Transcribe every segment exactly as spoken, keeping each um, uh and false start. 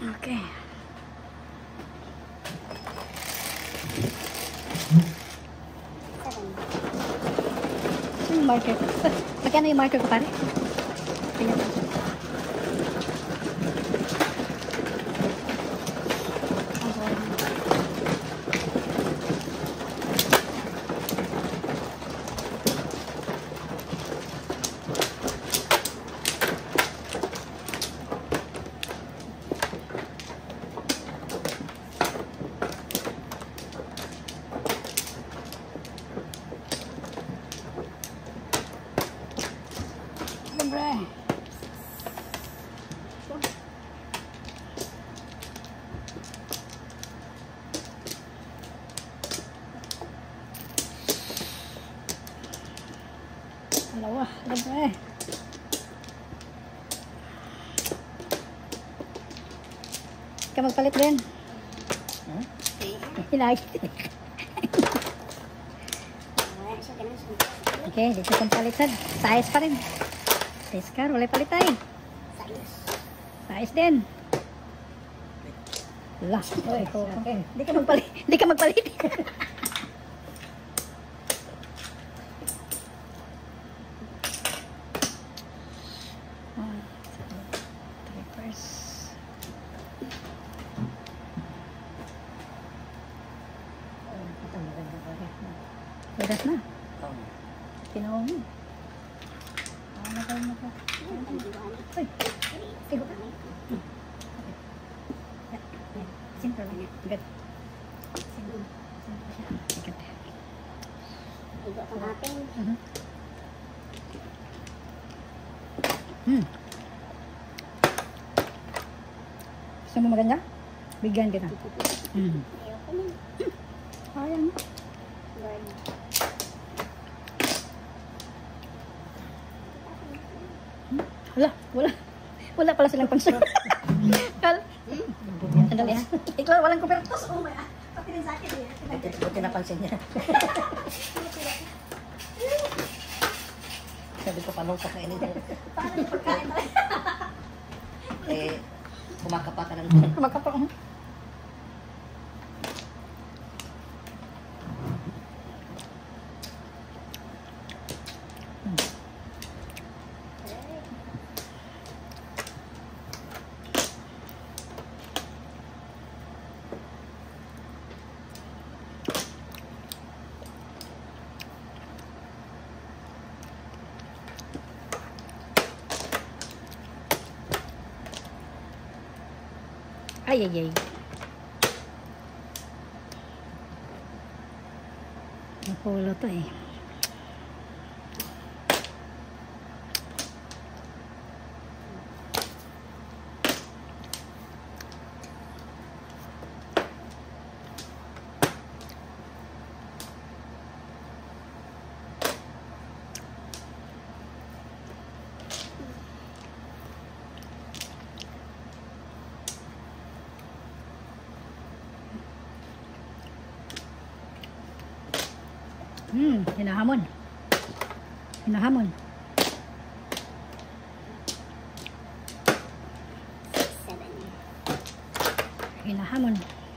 Okay. Yung marker ko. Magkano yung marker ko, pare? Tingnan mo. Siyempre. Dalawa. Siyempre. Ka magpalit din. Hmm? Hinagit. Okay, dito kong palitan. Size pa rin. Size car, wala palit tayo. Size din. Wala. Oy, okay. Hindi ka magpalit. Hindi ka magpalit. Beres na. Kinuha mo. Ah, nakaw mo ka. Uy, sigo ka. Simple lang yan. Good. Simple. Simple siya. Good. Igo ka natin. Mhm. Hmm. Gusto mo maganda? Bigyan kita. Hmm. Ayoko na. Ayan. Bird. Wala, wala. Wala pala silang pansin. Kal. Sandali ha. Ikaw, walang kupertos. Oh my God. Pati rin sa akin eh. Buti napansin niya. Sabi ko, paano ka kainin niya? Paano yung pagkain pala? Eh, kumakapa ka lang. Kumakapa. Oh. Ay, ay, ay. Napulo to eh. Hmm, hinahamon. Hinahamon. Seven. Hinahamon.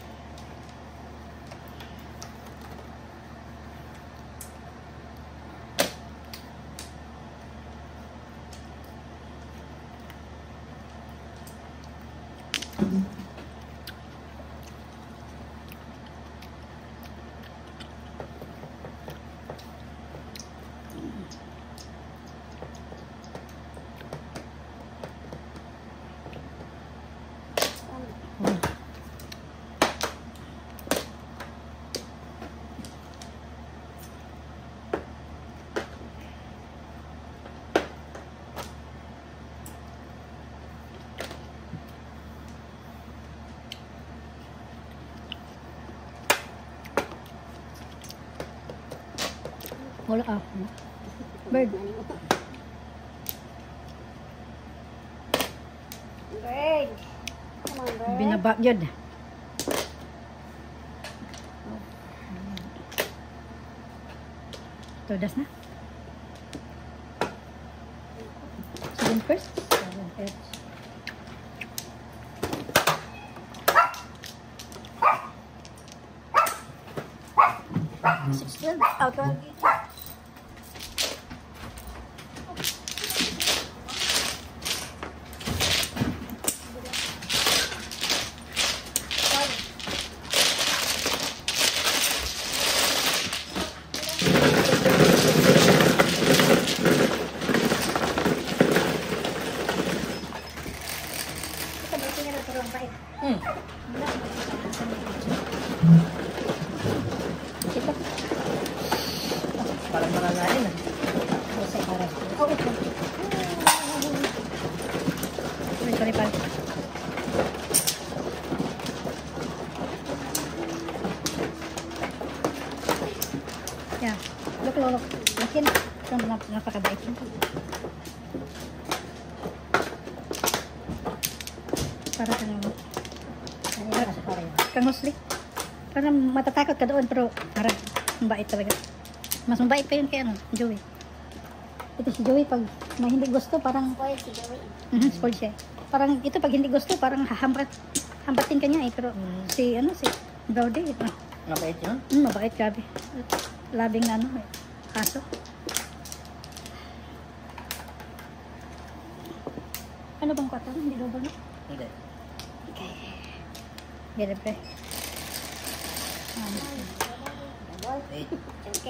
Wala ah. Bird. Bird. Come on, bird. Binaba yun. Todas na. Seven first. Seven first. six twelve. Oh, twelve. Hmm. Ito. Parang makangain ah. Basta para. Oh, ito. Sorry, sorry, pal. Yeah. Look, look, look. Lakin. Ito na napakabait yun. Para ka naman. Ano yung nasa parang? Kang Musli. Parang matatakot ka doon, pero parang mabait talaga. Mas mabait pa yun kay ano, Joey. Ito si Joey, pag may hindi gusto, parang Spoil si Joey. mhm, spoiled siya. Parang ito, pag hindi gusto, parang hahambat, hambatin ka niya eh. Pero Mm. si, ano, si Brody, ito. Mabait yun? Mm, mabait, grabe. Labing na, ano, eh, kaso. Ano bang kwata? Hindi double na? Hindi. Okay. Get it, pre. Um, Double. Eight. Okay.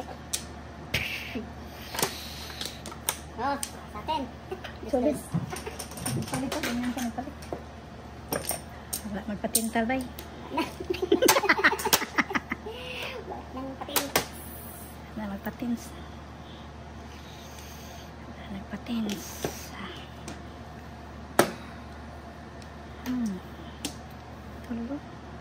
Oh, sa atin. Solid. Solid pa, ganyan ka nagpalit. Wala magpatintal ba eh. Bakit nang patin? Wala magpatins. Wala nagpatins. Hmm. Tulo.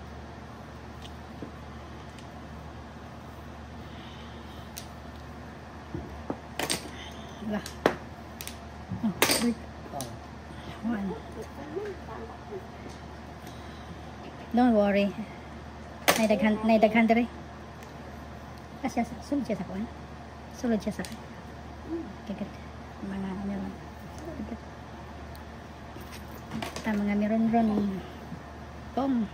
Wala. Oh, wait. Oh. One. Don't worry. Nay daghan, nay daghan dere. Kasi sulod siya sa kuan. Sulod siya sa kuan. Kagat. Mga meron. Kagat. Ta mga meron-ron. Pom.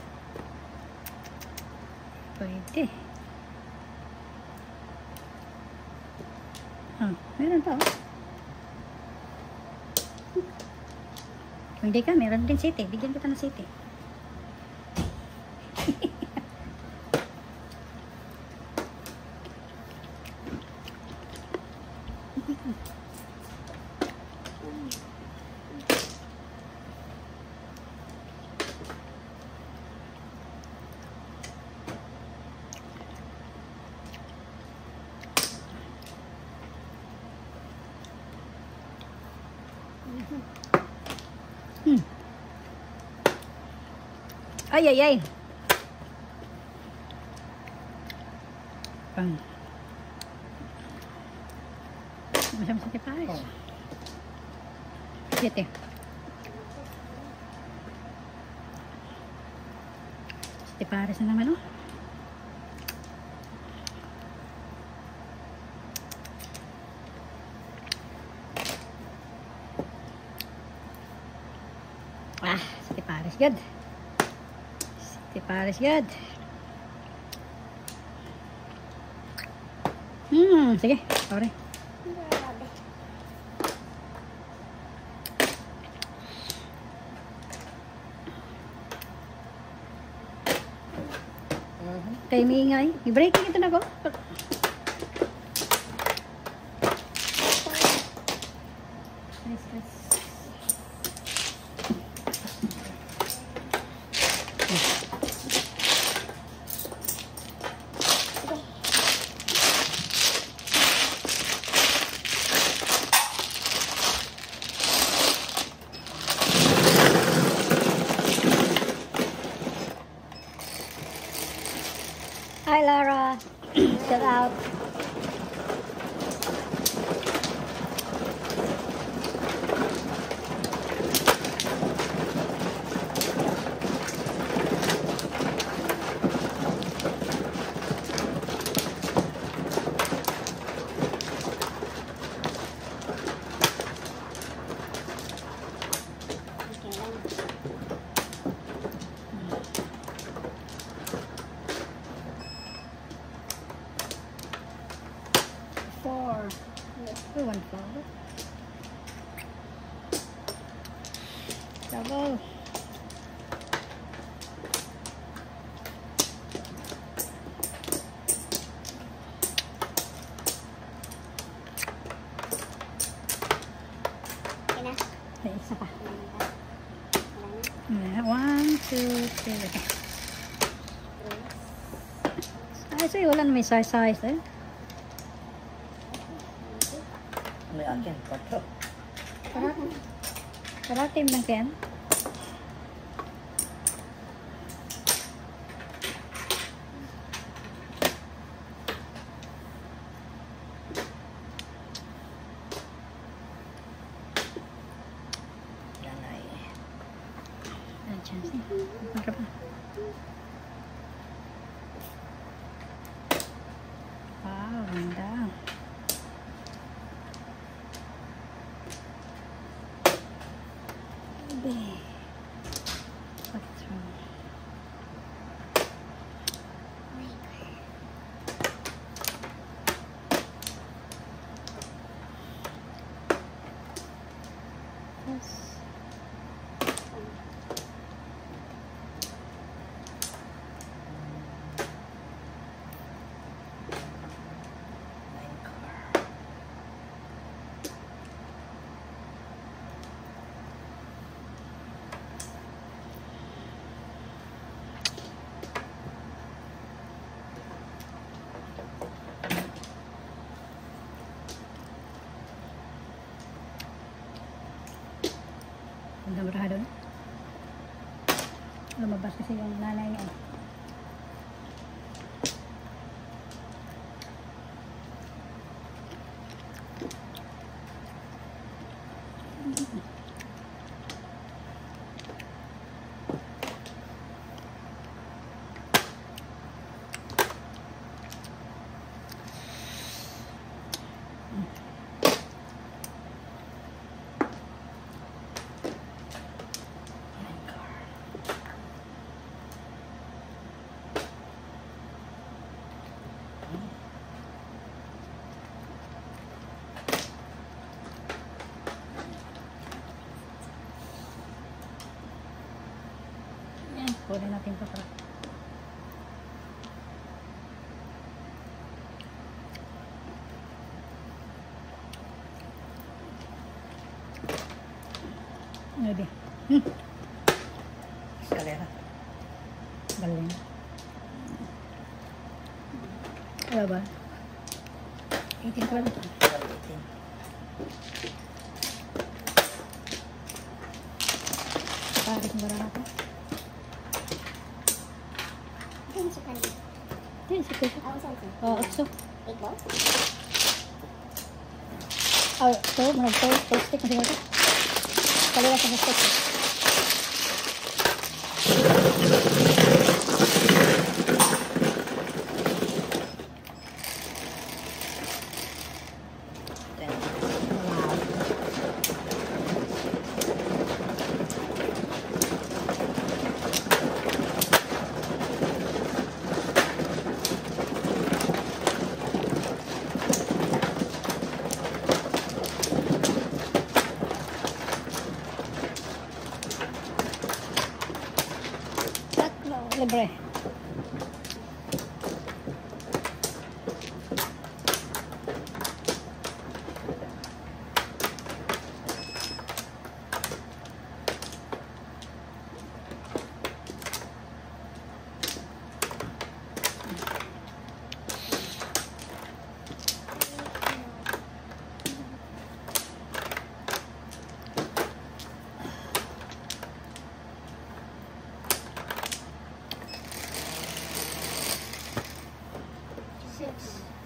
Pwede. Ah, meron pa oh. Kung di ka, meron din city. Bigyan kita ng city. Hmm. Ay, ay, ay. Pang. Masam sa tipares. Oh. Siete. Sa tipares na naman, oh. Ah, si Paris good. Si Paris good. Hmm, sige, sorry. Grabe. Mhm. Kay Mingay. I-breaking ito na ko. Nice, nice. Hi, Lara. Chill out. Okay lang. Ayan, one, two, three. Okay. Size eh, wala na may size-size eh. May akin, patro. Karatim lang kaya. Yan ay. Ada chance ni. Apa pa? Wow, ganda. Babe. What's wrong? Yes. Nine car. Ganda beraha doon. Lumabas kasi yung nanay niya. Nine car. Yan, kunin natin ito para. Ngayon. Hmm, Escalera. galing. Wala ba? eighteen twelve. twelve eighteen. Paris ng baraha ko. Ano sa kanila? Yan, si Kuya. Ako saan ko? Oh, otso. Eight balls? Oh, ito, manag to, to stick na siguro. Kaliwa sa stick. Ten. Wow. Tatlo, libre. Six.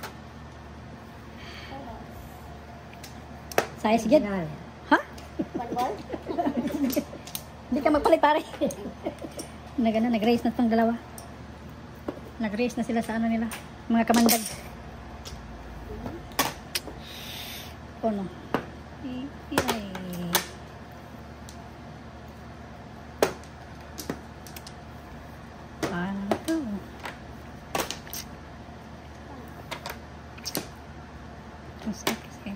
Four balls. Size gid. Ha? One ball? Hindi ka magpalit pare. Nag ano, nag-race na itong dalawa. Nag-race na sila sa ano nila. Mga kamandag. Oh no. Iyay. Paano to? Kasi, kasi.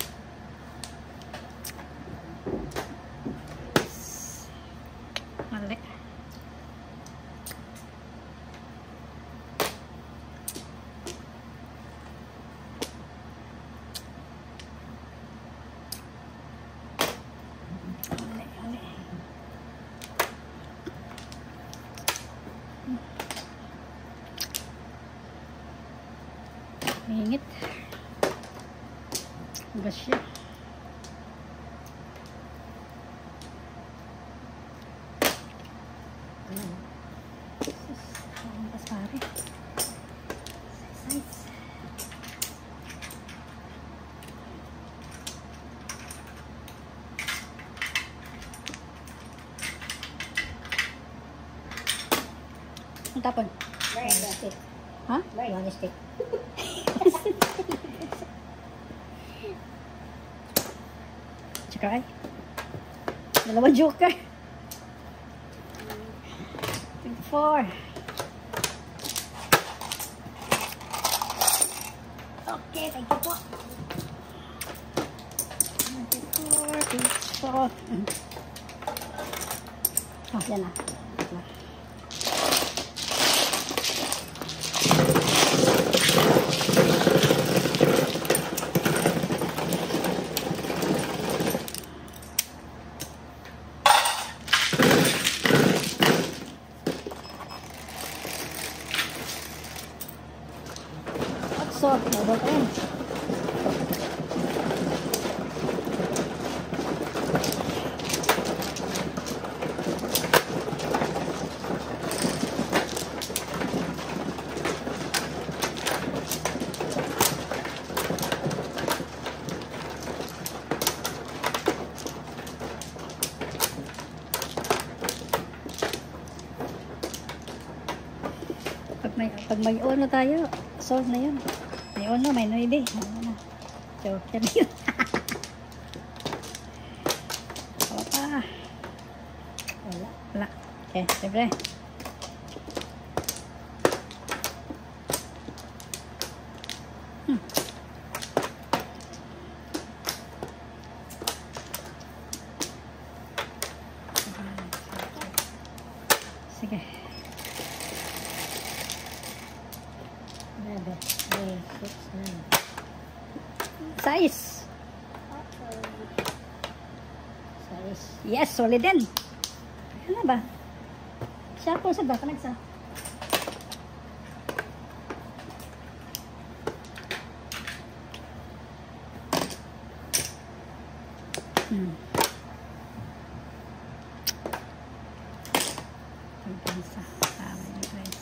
Mali. Mali, mali. Hingit. Gas siya. Ang gas pare. Size. Ang tapon. Very good. Ha? Very good stick. Tsaka ay. Dalawang joker. Four. Okay, thank you po. twenty-four, twenty-four. Oh, yan na. So, double M. Pag may, pag may ono tayo, solve na yun. May ono, may noide. Ano na. So, yan yun. Wala pa. Wala. Wala. Okay, siyempre. Hmm. Sige. Grabe. Three, six, nine. Size. Size. Yes, solid din. Ano ba? Siya po sa ba? Kanagsa. Hmm. Pagkansa. Tama yun, guys.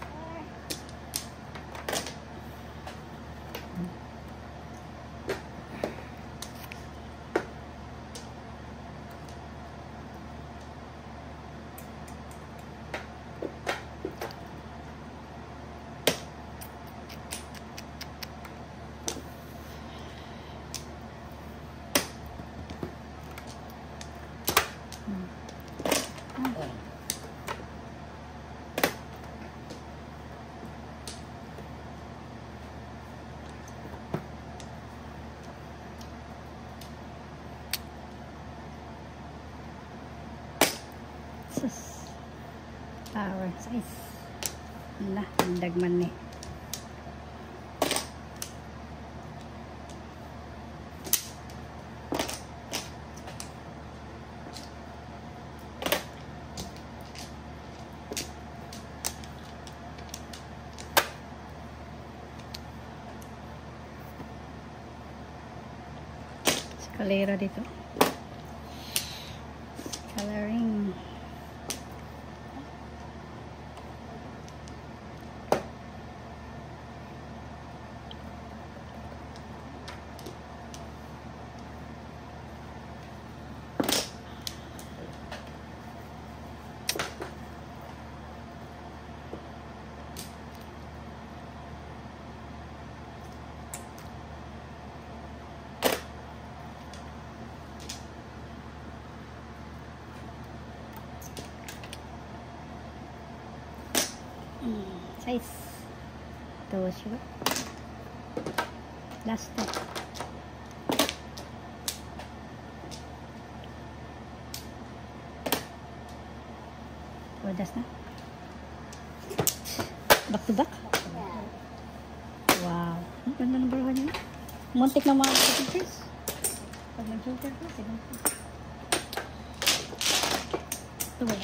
Okay. Sus. Power size. Wala, ang dagman ni. Kalera dito. Coloring. Hmm, size. Ito siya. Last step. Oh, that's na. Back to back. Yeah. Wow. Ang ganda ng barahan niya. Muntik na mga pictures. Pag nag-filter ko, sige. Ito ba?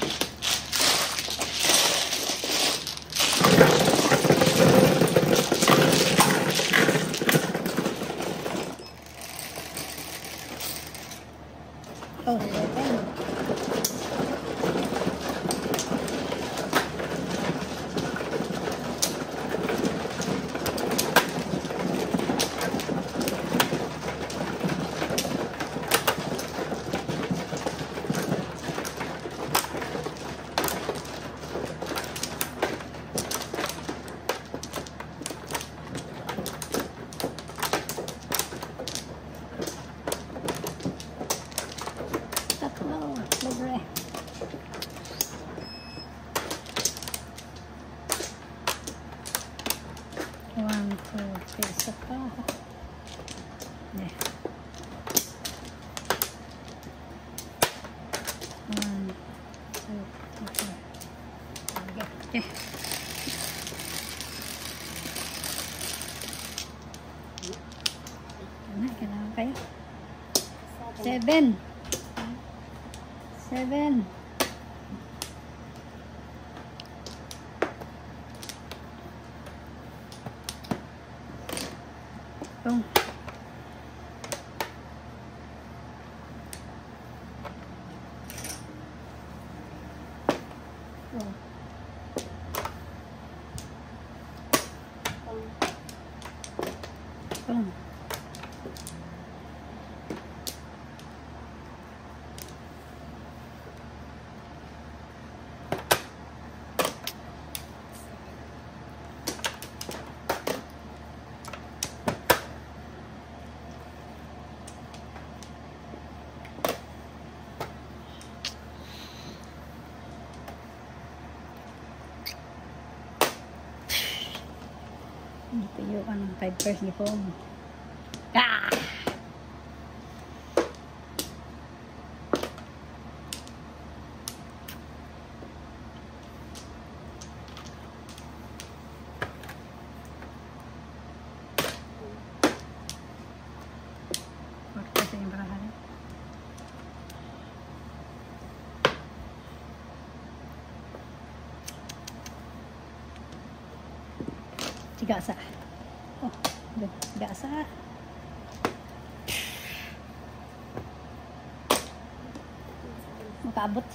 One, two, three. Isa pa. Yeah. One, two, three, four. Okay. Kailangan, kailangan kayo. Seven. Seven. Boom. Oh. Boom. Ito yung ano, five first ni Pong. Ah! Bakit kasi yung barahan? Sigasa. Oh, good. Sigasa. Makaabot.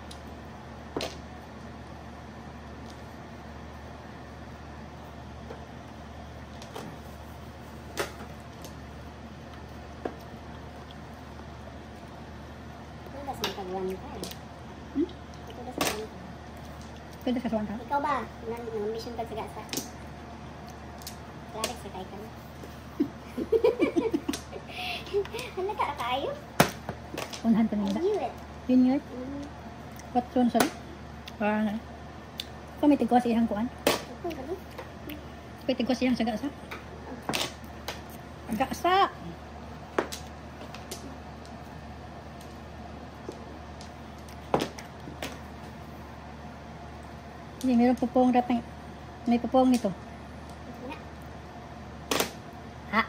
Hmm? Pwede sa suwan ka? Ikaw ba? Nang-ambition ka sa gasa? Clarix, sakay ka na. Hala ka, kaayo? Unahan pa I nila. knew it. Yun yun. Mm. What yun sabi? Parang na. Kami tigwas ihang kuan. Ito, gabi. Kami tigwas ihang sagasa. Sagasa! Hindi, meron pupong ratang. May pupong nito. Ito na. Ha?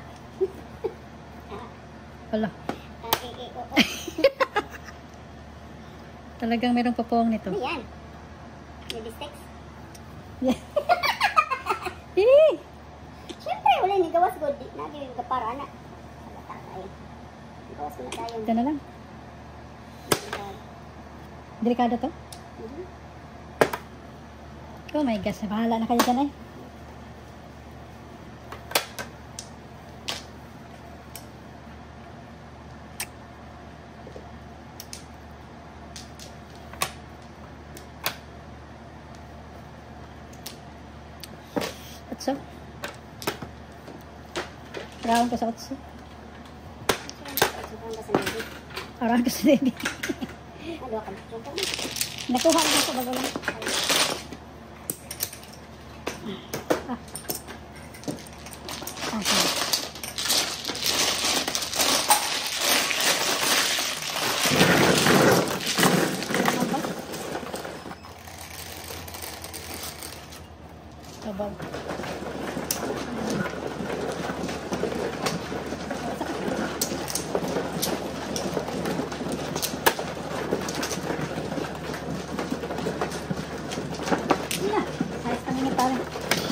Wala. Ah, eh, eh, oo. Talagang merong pupong nito. Ano yan? Baby sticks? Yeah. Eh! Siyempre, wala ni gawas good. Nagi yung kapara na. Salata tayo. Gawas mo na tayo. Ito na lang. Delikado to? Mhm. Oh my gosh, bahala na kayo dyan eh. Otso. Arawan ko sa otso. Sobrang ka sa baby. Arawan ko sa baby. Ano ka? Sobrang ka. Nakuha na ako bago lang. Ah. Okay. Sabag. Yeah, ayos kami ni pare.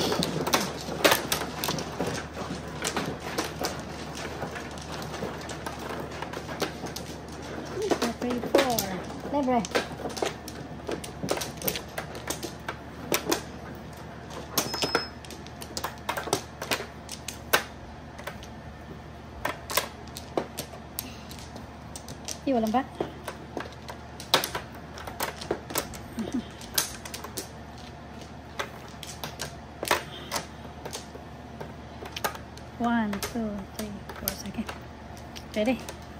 Three, four. Libre. Iya, walang ba? One, two, three, four. Sige. Pwede.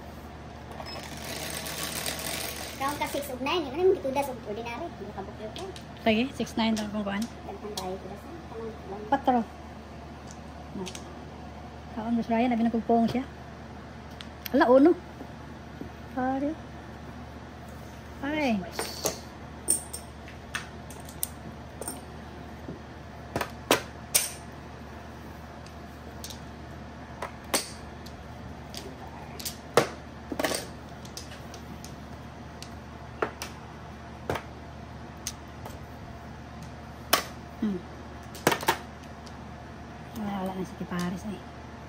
Round ka six of nine. Ano yung gitudas of ordinary? Hindi ka bukyo ka. Sige, six, nine lang kung kuhan. Daghan tayo tudasan. Kanang lang. Patro. Kaon Boss Ryan, abi nagpugpong siya. Ala, uno. Pare. Pare. Hmm. Wala, wala na si Tipares eh.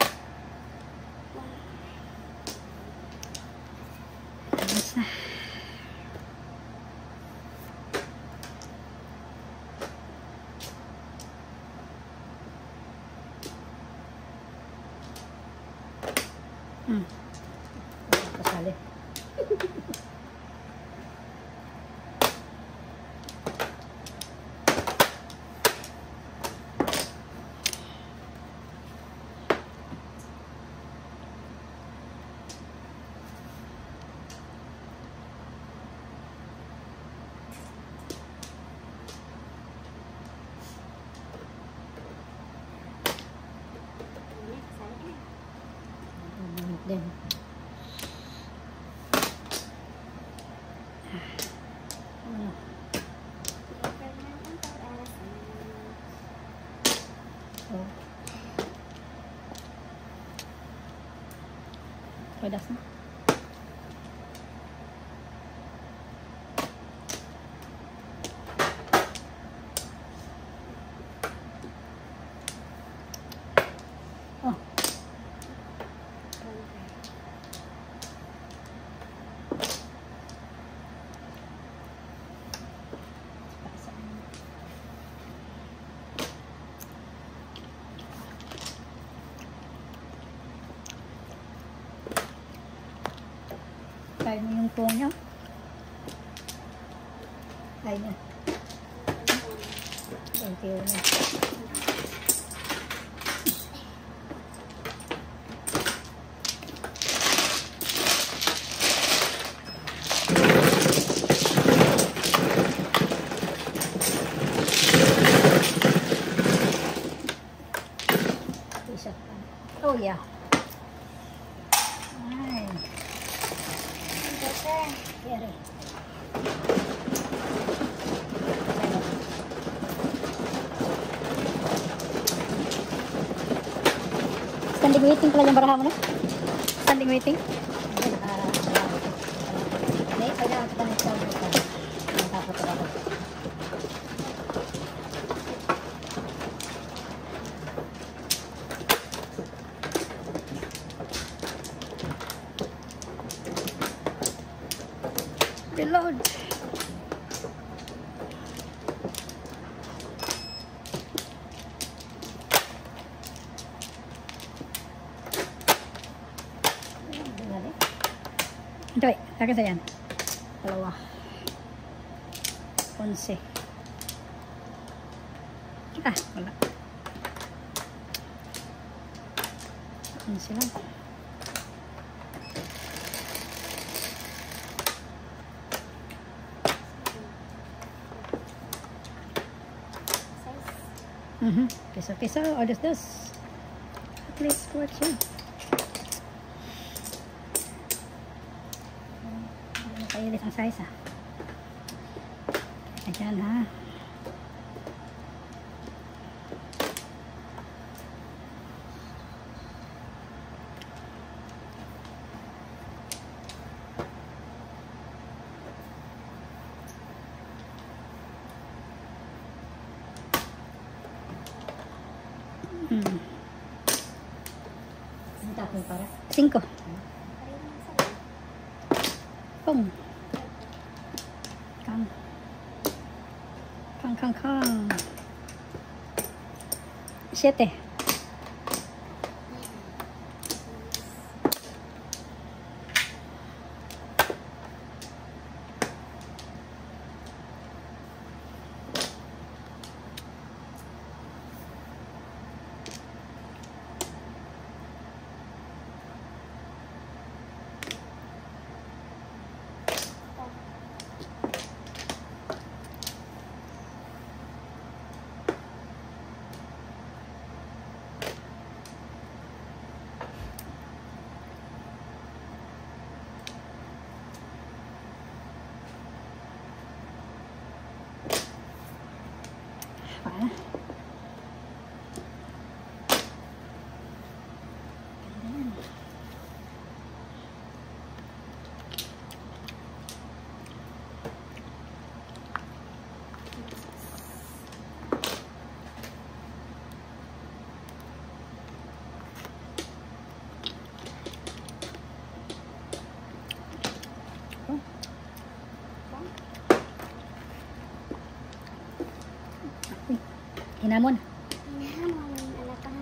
Ayos na. Hmm. Pasali. Din. Ano? Oh. Pedas na. Oh. Kain mo yung pong niya. Kain na. Thank you. Oh yeah. Ay. Here. Standing waiting pala yung baraha mo na? Standing waiting? Hindi, kailangan kita nag-standing ka. Tapos ako. Reload. Ito, kakit sa yan. Dalawa. Onse. Ah, wala. Onse lang. Mhm. Piso-piso, o dos-dos. At least works yun. Hindi nakailis ang size ah. Ayan ha. Hmm. Ang tapos para. Cinco. Pong. Kang. Kang, kang, kang. Siete. Paano? Hinamon. Hinamon, anak ka.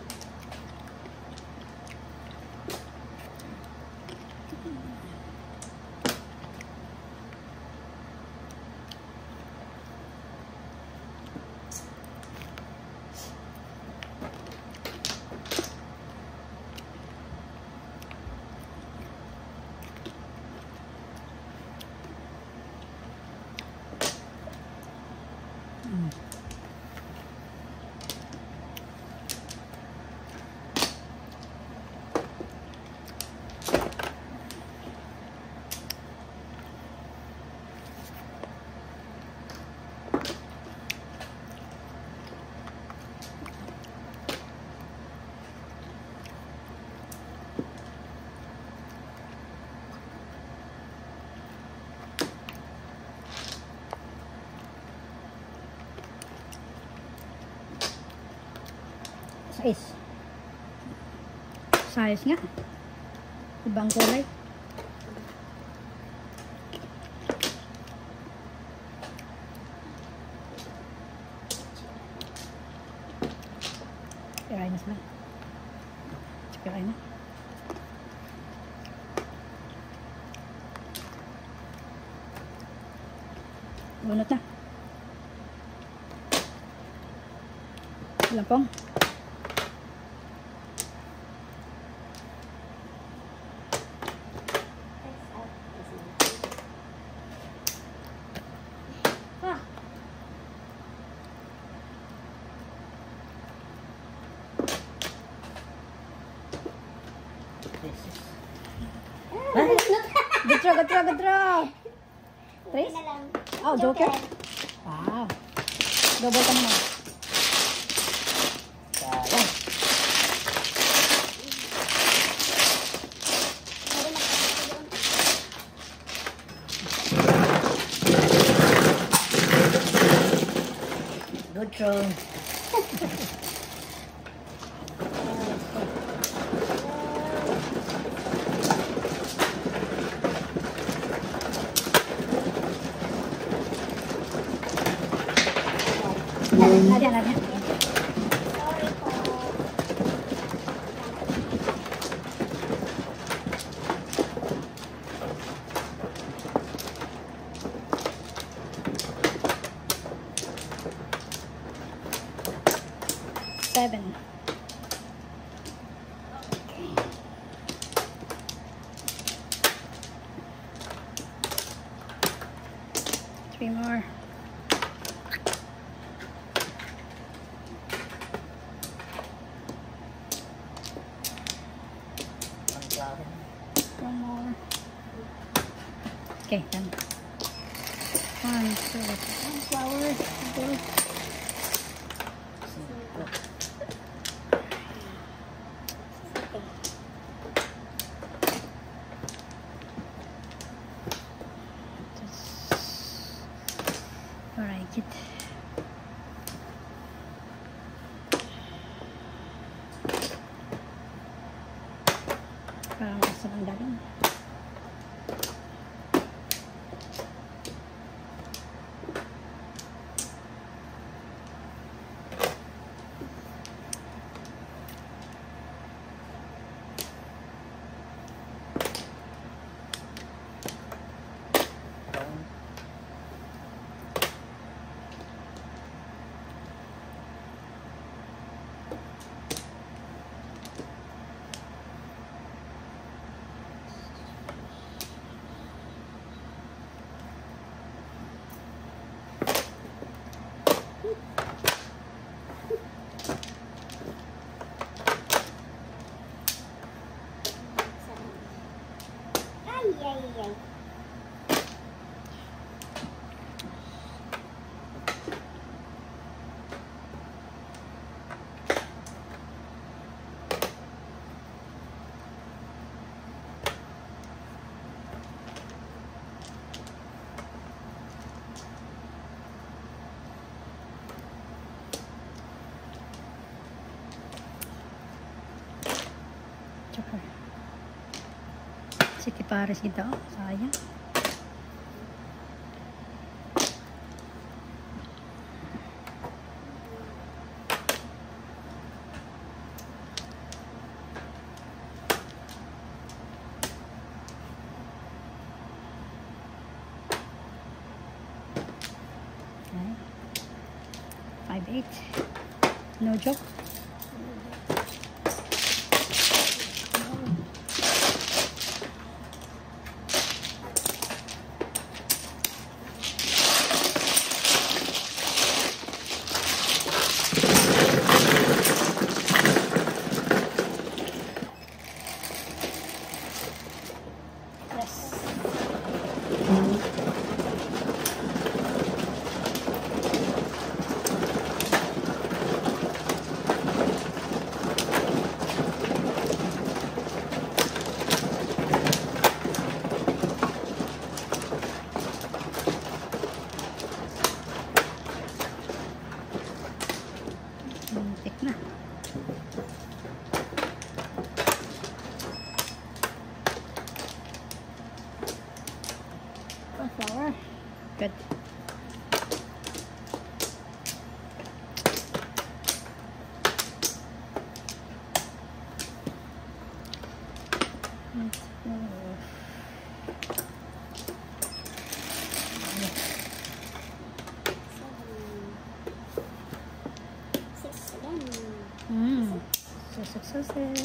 Mm. Size. Size nga. Ibang kulay. Piray na sila. Piray na. Bunot na. Lampong. Good throw, good throw, good throw. Trace? Na lang. Oh, joker. Wow. Double ka naman. Sayang. Good throw. Nadia, Nadia. Sorry po. Seven. Three more. One more. Okay, done. One, two, one flower. Two. Alright, get. Para masarap ang dating. pares ito. Sayang. five eight. No joke. Muntik na. One flour. Good. Let's go. Six again. Mm. So successful.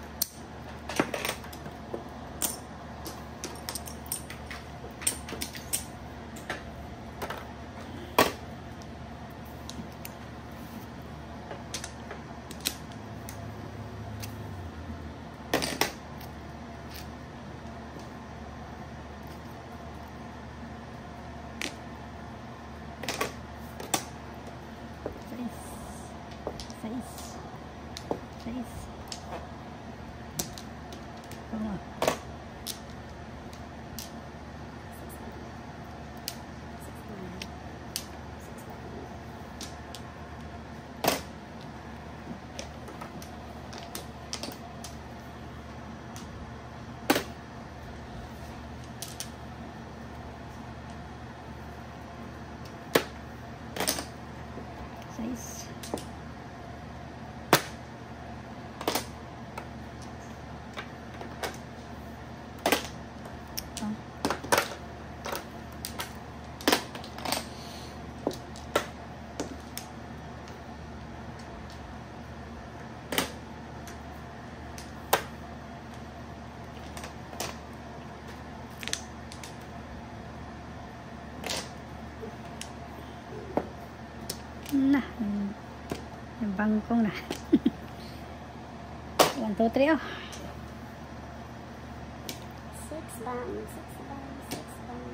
Size. Size. Come on. Size. Na, yung bangkong na. One, two, three, oh. Six bang, six bang, six bang.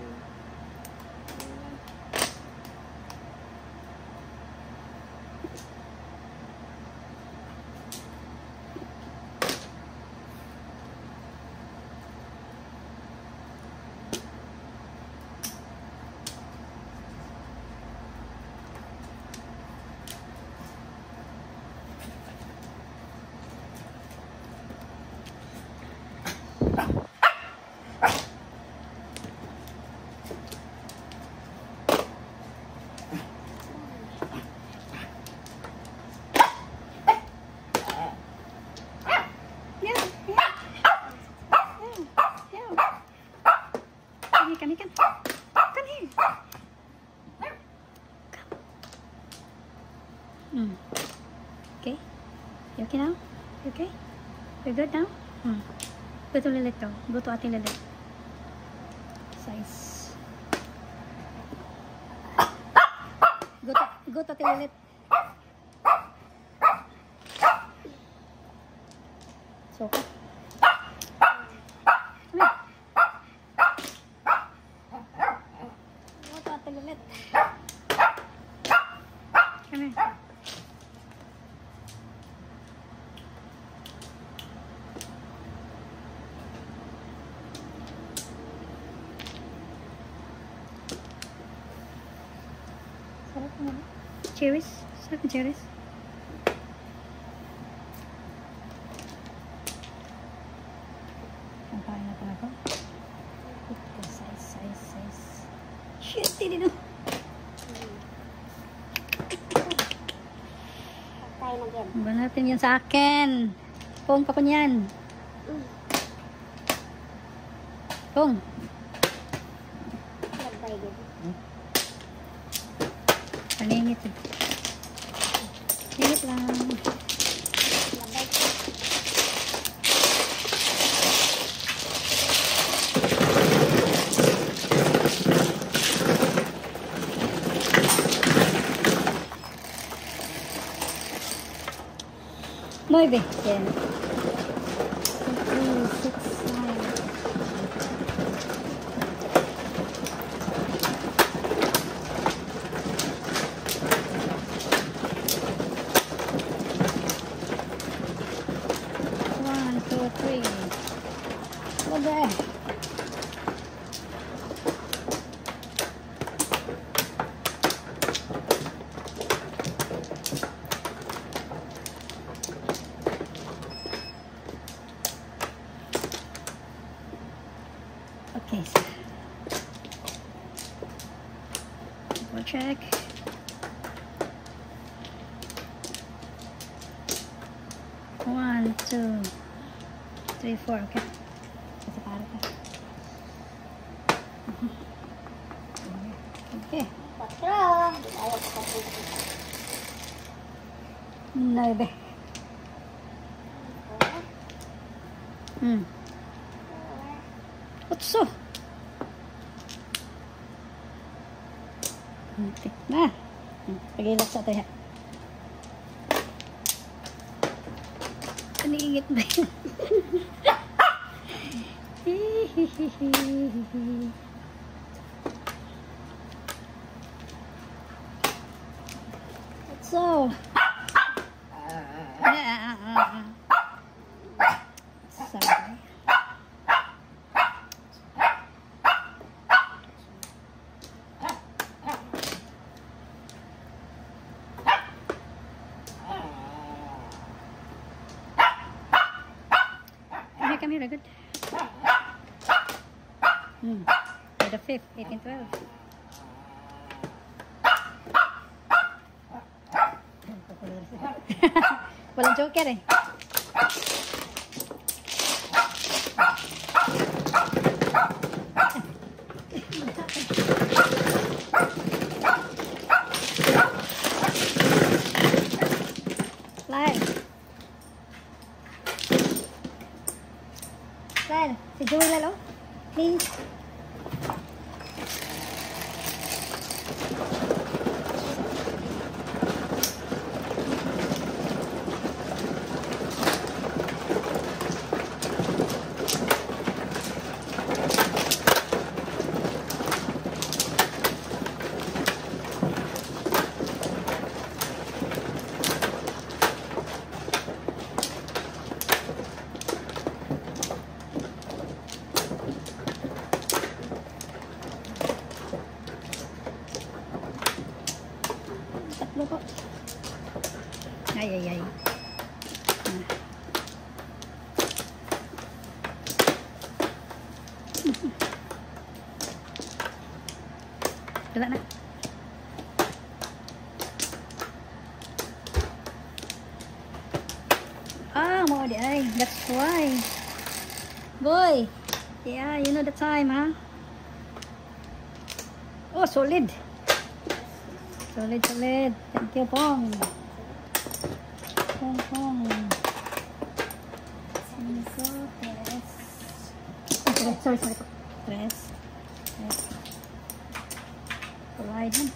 Come here, come here. Come here. Come. Mm. Okay? You okay now? You okay? You good now? Mm. Go to lilit to. Go to ating lilit. Size. Go to, go to ating lilit. So, okay. Come here. Sarap mo. Cherries. Sarap ng cherries. Ang kain na pala ko. Size, size, size. Shit, hindi no. Patay na yan. Ba natin yan sa akin. Pong pa ko niyan. Pong. Labay yan. Paningit. Paningit lang. Labay. Nueve. Yan. Three, six, nine. One, two, three. Okay. Okay, so double check. One, two, three, four. Okay. Kasi para ka. Okay. Patro. Ayaw ko patro. Nueve. Hmm. Otso. Okay. Na. Pagilak sa ito. Paniingit ba yun? So. Sorry. Okay, come here, good. Hmm. For the fifth, eighteen, twelve. Walang joker eh. Lyle. Lyle, si Joey Lalo. Please. Tatlo po. Ay, ay, ay. Dala na. Ah, mau di ay. That's why. Boy. Yeah, you know the time, huh? Oh, solid. Solid, solid. Thank you, Pong. Pong, Pong. Cinco, tres. Oh, sorry, sorry, sorry. Tres. Tres. Collide yan.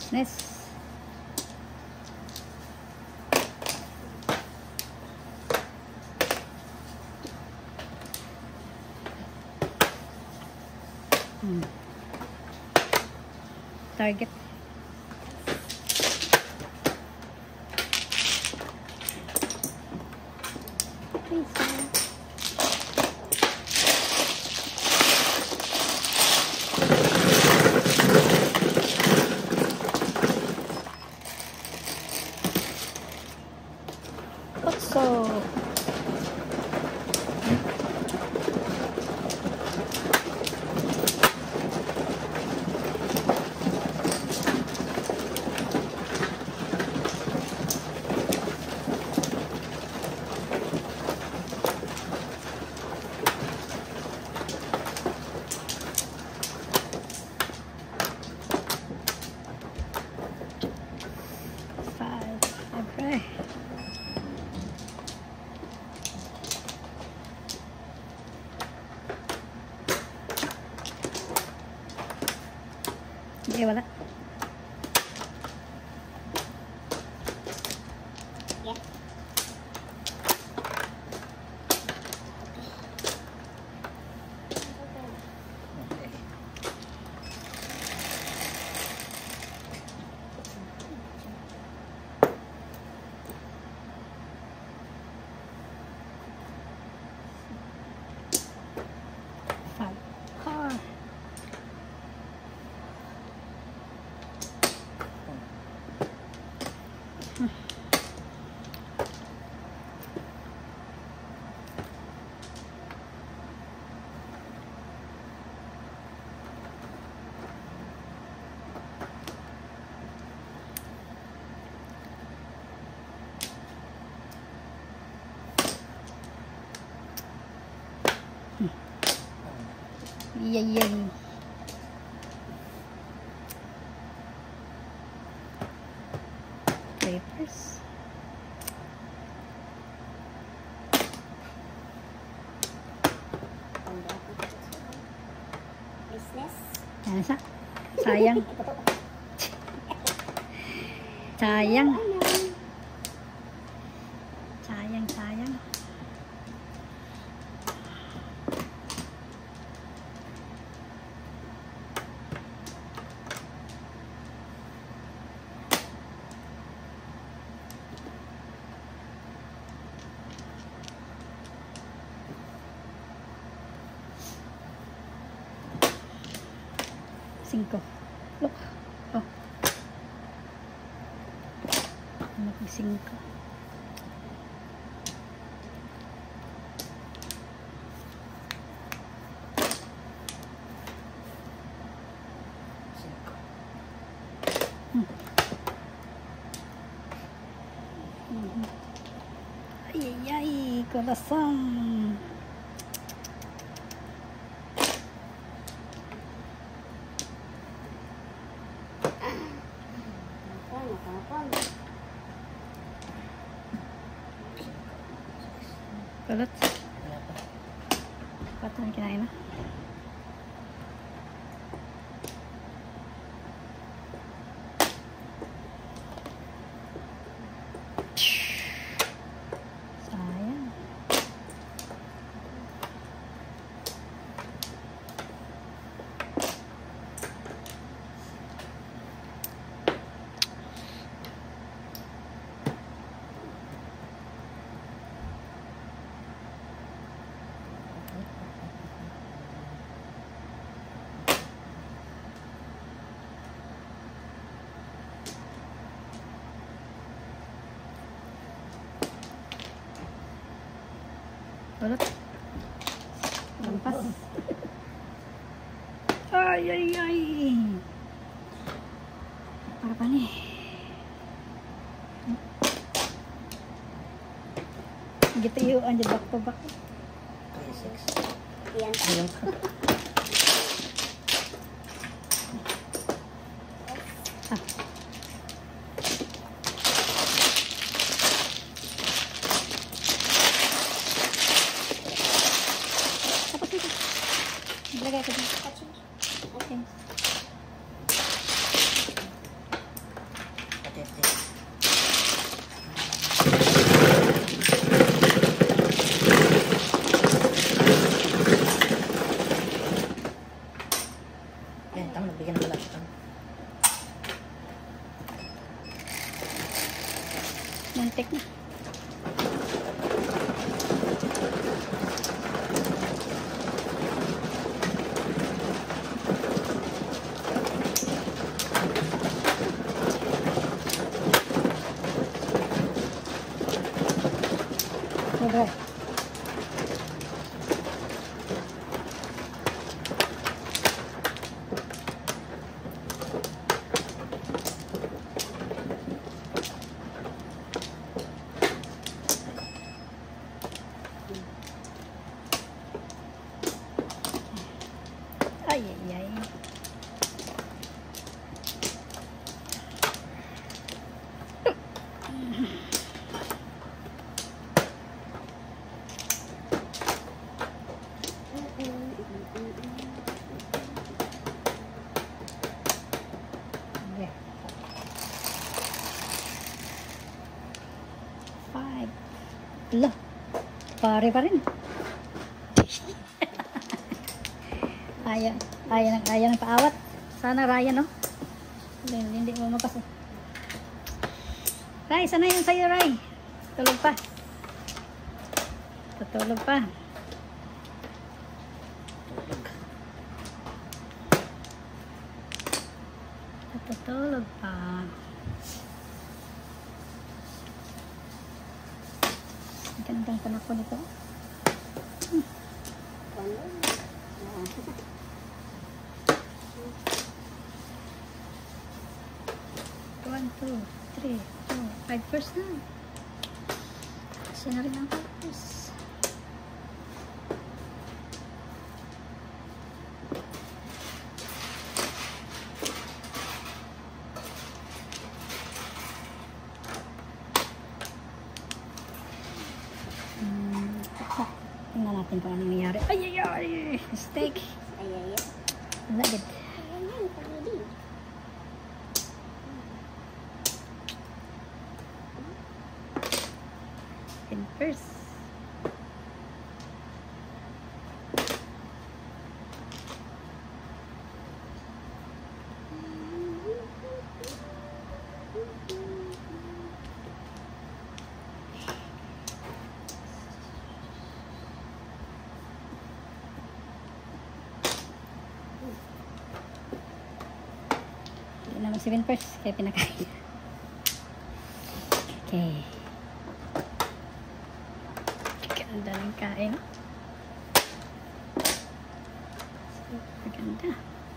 Business. Hmm. Target. So five. Okay. Hindi, wala. Yeah. Okay. Five. Car. Yay, yay. Papers. Business. Yan sa. Sayang. Sayang. Sayang, sayang. Cinco. Look. Oh. Ano kung cinco? Cinco. Hmm. Mhm. Ay, ay, ay. Corazon. Ano ka pa? Kulot. Wala pa. Pato na kinain na. Sayang. Kulot. Lampas. Ay, ay, ay. Para pa ni. Gitu yun, anjir back to back. Three, six. Yan. Ayun. Ah. Tapos dito. Ilagay ko dito. Okay. Muntik na. Sobra. Ay, ay, ay. Okay. Five. Ala, pare pa rin. Ayaw, ayaw, ng, ayaw ng paawat. Sana Ryan, no? Hindi, hindi mo mapasa. Ray, sana yun sa'yo, Ray. Tutulog pa. Tutulog pa. Tutulog pa. Ang gandang panako nito. Hmm. One, two, three, four, five first na. Kasi na rin ang first. Hmm, tingnan natin kung anong nangyari. Ay, ay, ay! Mistake. Ay, ay, ay. Lagit. In first. Hindi naman si Win first, kaya pinakain. Okay. Ganda ng kain. Super ganda.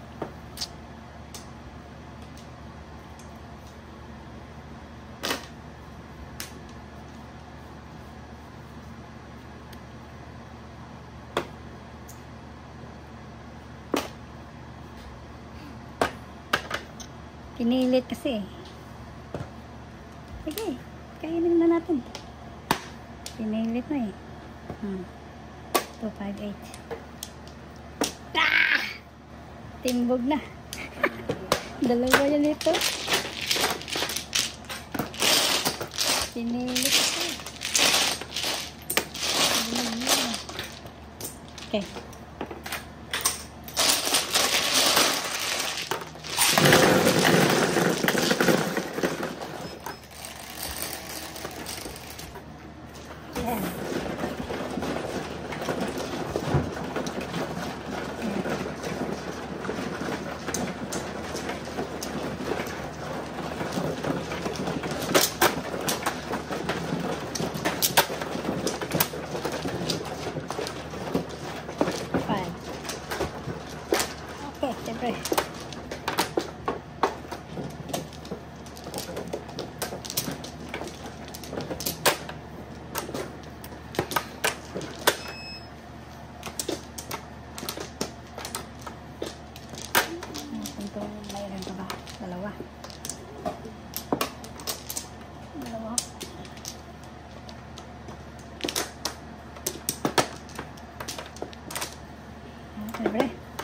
Pinilit kasi. Sige, kainin na natin. Pinilit na eh. Hmm. two, five, eight. Ah! Timbog na. Dalawa yan ito. Pinilit ako. Okay. Five. Okay, siyempre. Ito, mayroon pa ba? Dalawa. Dalawa. Ah, siyempre.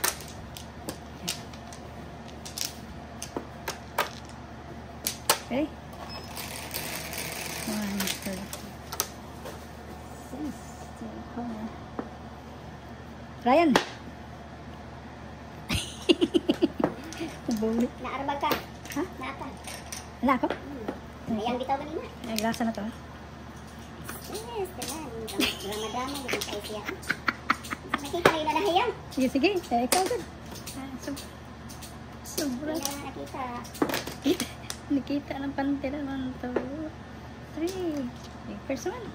Okay. One, two, six, seven. Ryan! Nabulit. Naarabag ka. Ha? Nata. Wala ako? Hmm. Ayan, bitaw kanina. Ay, lasa na to. ah. Yes, kailan. Drama-drama, hindi tayo siya. Nakita kayo na nahiyaw. Sige, sige. Eh, ikaw good. Ah, so, sobra. Hindi na nakita. Nakita ng panty naman to. Three. Okay, first one.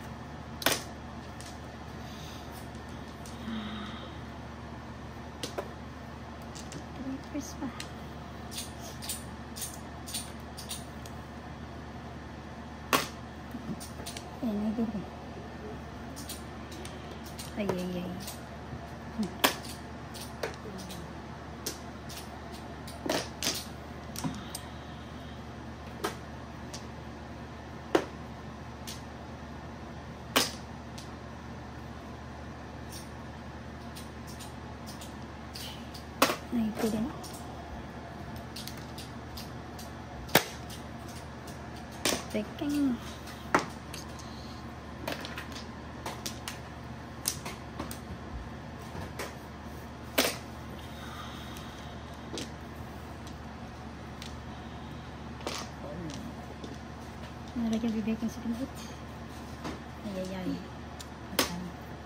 Three, first one. Ayan, ay, ay, ay. Ay, ay, ay. Hmm. Ay, pwede na. Second. Nalagyan bibigyan sa pinit. Ay, ay, ay. Matay.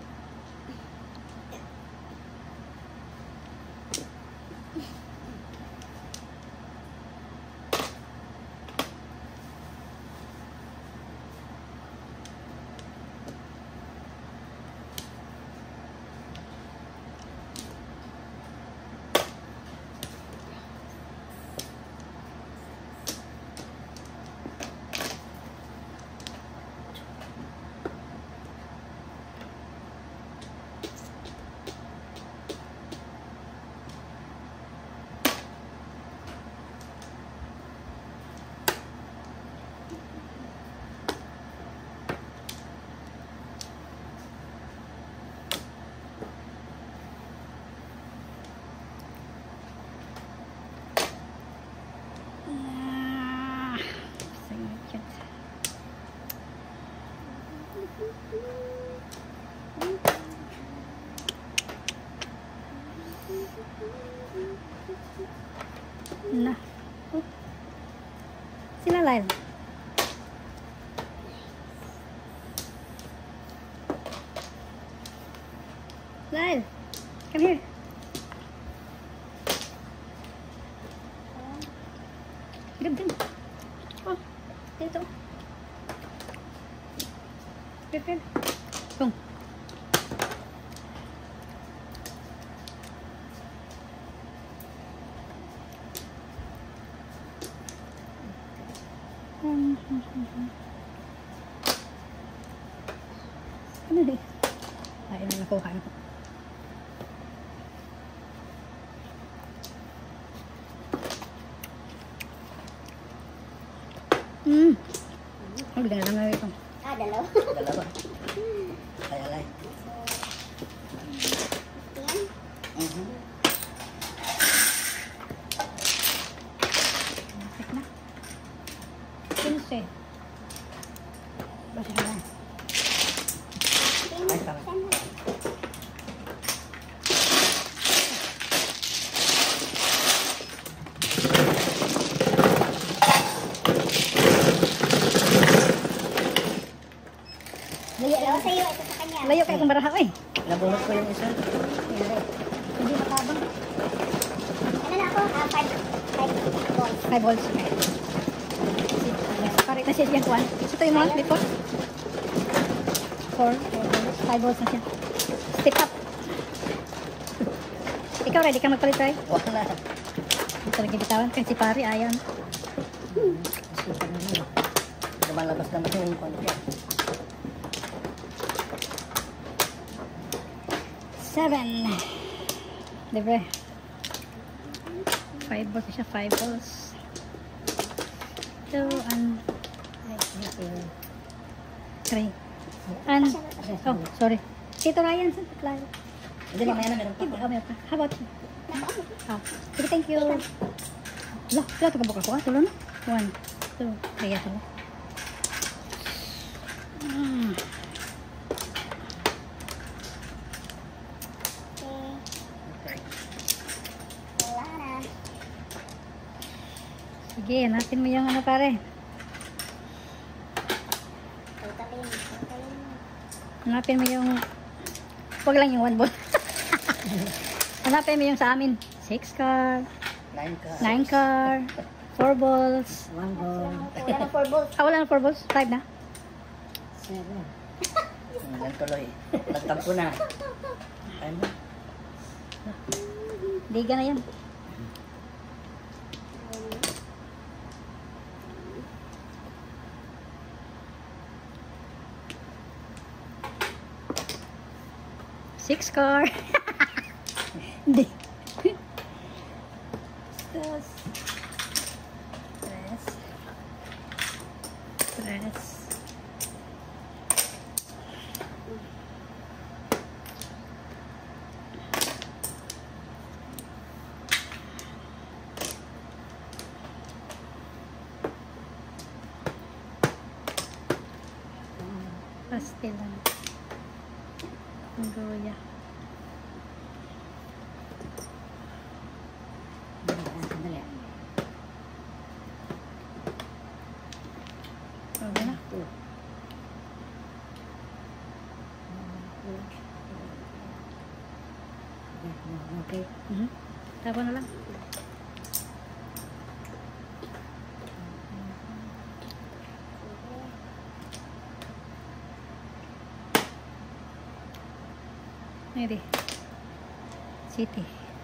Ah, singit. Na. Oh. Sila Lyle. Lyle, come here. Good, good. Oh, dito. Good, good. Boom. Hmm, hmm, hmm, hmm. Ano eh? Ay, ano nakuha ko. Hmm. Ang ganda lang nga ito. Ah, dalawa. Dalawa. Ay, alay. Tingnan. Mhm. Masik na. Pinse. Basta na. Tingnan. Ay, tama. Saan na? Layo, Dalawa sa'yo, ito sa kanya. layo kayo kung baraha ko eh. Nabunot ko yung isa. Hindi matabang. Ano na ako? Ah, five. Five balls. Five balls. Okay. Pare na siya yung one. Ito yung mga before. Four. Four balls. Five balls na siya. Step up. Ikaw ready ka magpalit tayo? Wala. Ito lagi bitawan. Kasi si pare ayaw na. Susan na yun. Lumalabas naman yung konti. Seven. Libre. Five balls na siya. Five balls. Two and three. And, oh, sorry. Tito Ryan, saan ka klaro? Hindi, mamaya na meron pa. Iba, may pa. How about you? Ah, sige, thank you. Lah, kaya ito kabuka ko ah. Tulo na. One, two, three. Ito. Hmm. Okay. Okay. Wala na. Sige, hanapin mo yung ano pare. Hanapin mo yung... Huwag lang yung one ball. Hanapin mo yung sa amin. Six car, Nine ka. nine car, four balls. One ball. Wala na four balls. Ah, wala na four balls? Five na? Seven. Yan tuloy. Nagtampo na. Ano? Liga na yan. Six car. Hindi. Dos. Tres. Tres. Pastel lang. Ang goya. Sandali. Okay na. Two. Okay. Mhm. Tapo na lang. Ini City.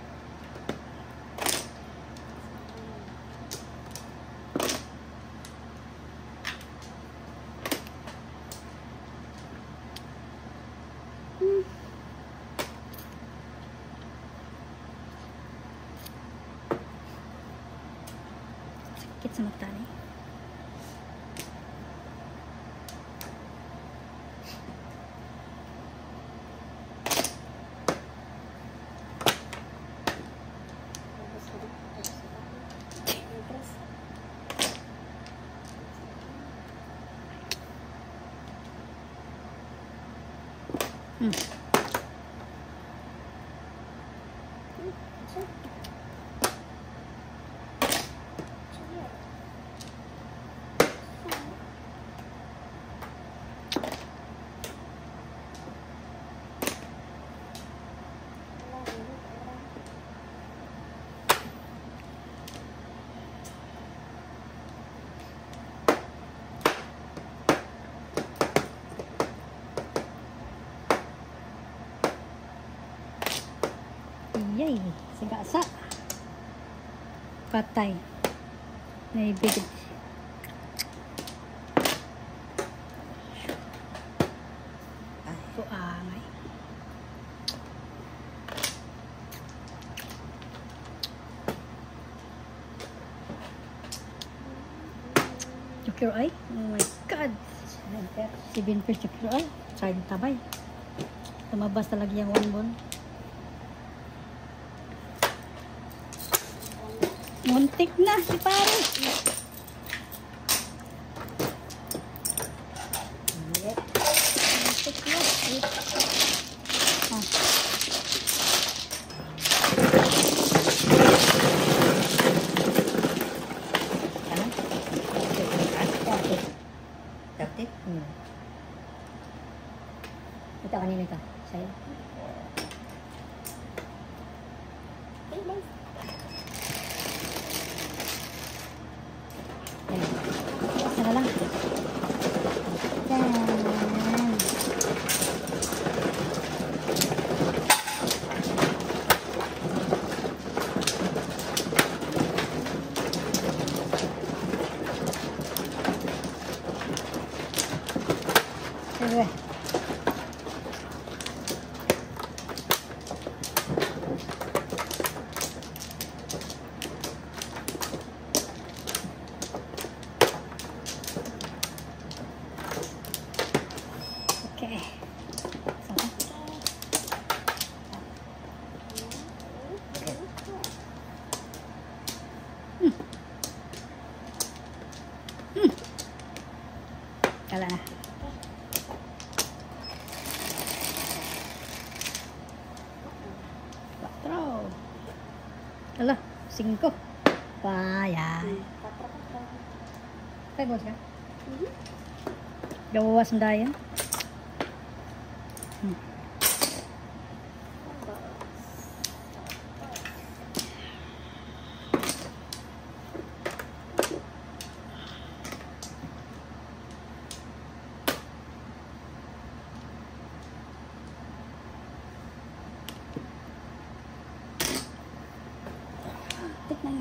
Sakit sa mata ni. Hmm. Yay, sagasa. Patay. Naibigit. Ay. Puangay. Chukiro ay? Oh my God. Si Binfer Chukiro ay. Sayang tabay. Tumabas talaga yung one ball. Muntik na si pare. Muntik na. Ah. Ano? Thirty. Thirty? Hmm. Ito kanina ito. Sa'yo. Isa na lang. Yan. Sige. Okay. Sana. Hmm. Hmm. Kala na. Quatro. Ala, cinco. Paya. Five balls ka? Gawawas na yan.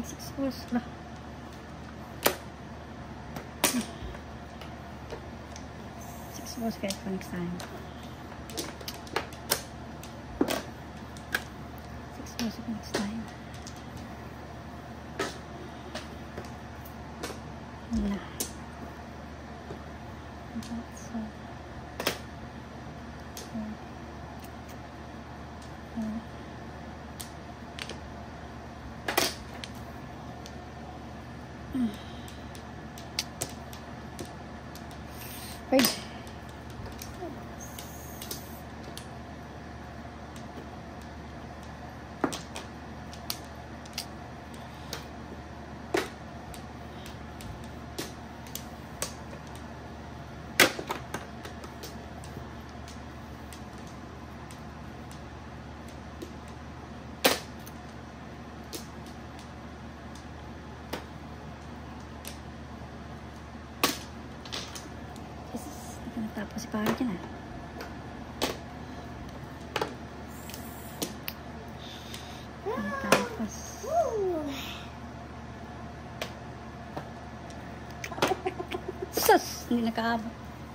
six rolls lah. Six rolls guys for next time. Six rolls for next time. Nah. That's uh, uh, uh. Mm. Wait. Tapos parang dyan ah. Tapos sus! Hindi nakaabot.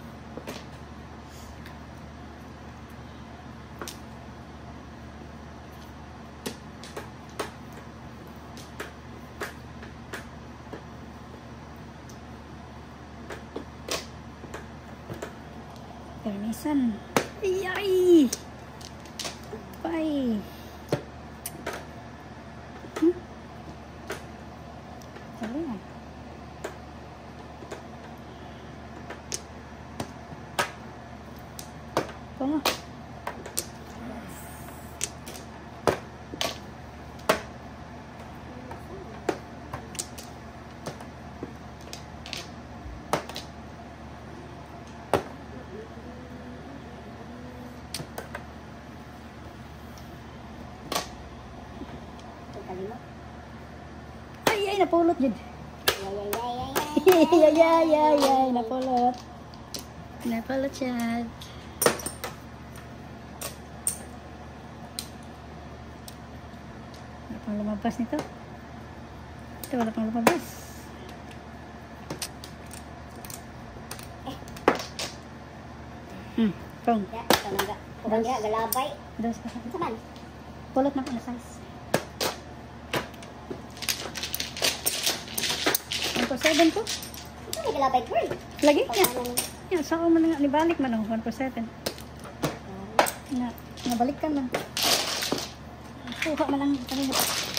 Permisan. Iyay! Bye! Hmm? Sabi nga. Tama. Ay, ay, napulot yun. Yay, yay, yay, yay, Ay, ay, ay, ay, napulot. Napulot siya. Wala pang lumabas nito. Ito, wala pang lumabas. Hmm, pong. Ya, talaga. Kung diha galabay. Dos pa sa Unsa man? pulot na ko na size. one per seven to. Unsa may galabay girl? Lagi? Pag Yeah. ano ni? Yeah, sa ako man nga, nibalik man ako, one per seven. Na, nabalik ka man. Kuha man lang kanina.